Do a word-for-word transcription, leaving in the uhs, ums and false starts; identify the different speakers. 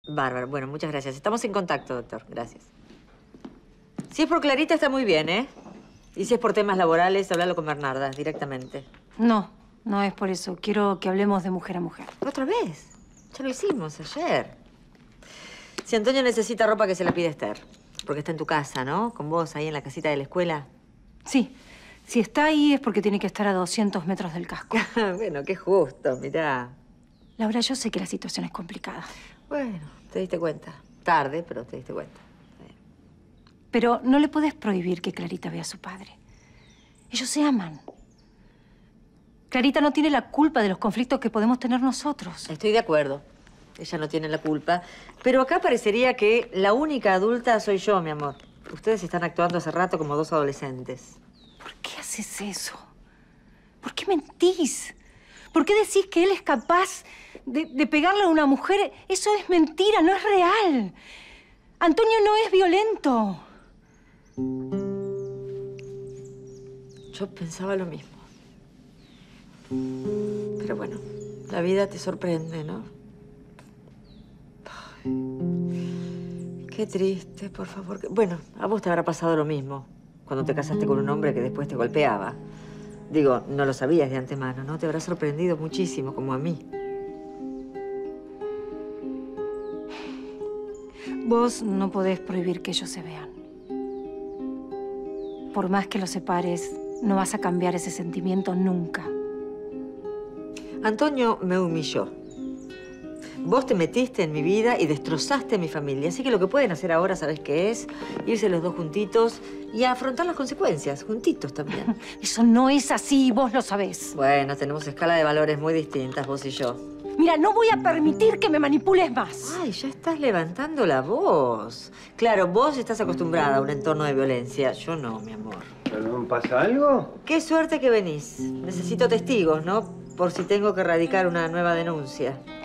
Speaker 1: Bárbaro. Bueno, muchas gracias. Estamos en contacto, doctor. Gracias. Si es por Clarita, está muy bien, ¿eh? Y si es por temas laborales, háblalo con Bernarda directamente.
Speaker 2: No, no es por eso. Quiero que hablemos de mujer a mujer.
Speaker 1: ¿Otra vez? Ya lo hicimos ayer. Si Antonio necesita ropa, que se la pide Esther. Porque está en tu casa, ¿no? Con vos, ahí en la casita de la escuela.
Speaker 2: Sí. Si está ahí es porque tiene que estar a doscientos metros del casco.
Speaker 1: Bueno, qué justo, mirá.
Speaker 2: Laura, yo sé que la situación es complicada.
Speaker 1: Bueno, te diste cuenta. Tarde, pero te diste cuenta.
Speaker 2: Pero no le puedes prohibir que Clarita vea a su padre. Ellos se aman. Clarita no tiene la culpa de los conflictos que podemos tener nosotros.
Speaker 1: Estoy de acuerdo. Ella no tiene la culpa. Pero acá parecería que la única adulta soy yo, mi amor. Ustedes están actuando hace rato como dos adolescentes.
Speaker 2: ¿Por qué haces eso? ¿Por qué mentís? ¿Por qué decís que él es capaz de, de pegarle a una mujer? Eso es mentira, no es real. Antonio no es violento.
Speaker 1: Yo pensaba lo mismo. Pero bueno, la vida te sorprende, ¿no? Ay, qué triste, por favor. Bueno, a vos te habrá pasado lo mismo cuando te casaste con un hombre que después te golpeaba. Digo, no lo sabías de antemano, ¿no? Te habrá sorprendido muchísimo, como a mí.
Speaker 2: Vos no podés prohibir que ellos se vean. Por más que los separes, no vas a cambiar ese sentimiento nunca.
Speaker 1: Antonio me humilló. Vos te metiste en mi vida y destrozaste a mi familia. Así que lo que pueden hacer ahora, ¿sabés qué es? Irse los dos juntitos y afrontar las consecuencias, juntitos también.
Speaker 2: Eso no es así, vos lo sabés.
Speaker 1: Bueno, tenemos escala de valores muy distintas, vos y yo.
Speaker 2: Mira, no voy a permitir que me manipules más.
Speaker 1: Ay, ya estás levantando la voz. Claro, vos estás acostumbrada a un entorno de violencia. Yo no, mi amor.
Speaker 3: ¿Perdón, pasa algo?
Speaker 1: Qué suerte que venís. Necesito testigos, ¿no? Por si tengo que radicar una nueva denuncia.